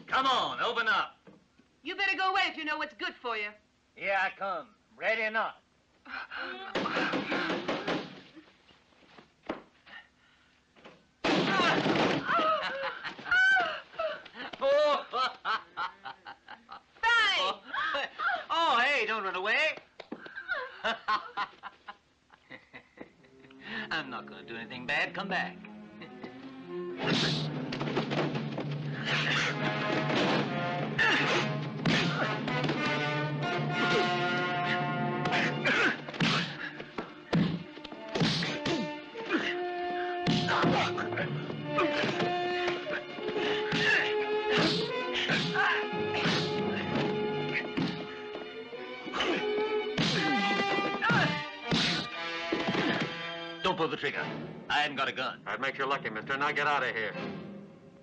Come on, open up. You better go away if you know what's good for you. Here I come. Ready or not. Bang! Oh, hey, don't run away. I'm not going to do anything bad. Come back. Don't pull the trigger. I haven't got a gun. That makes you lucky, mister. Now get out of here.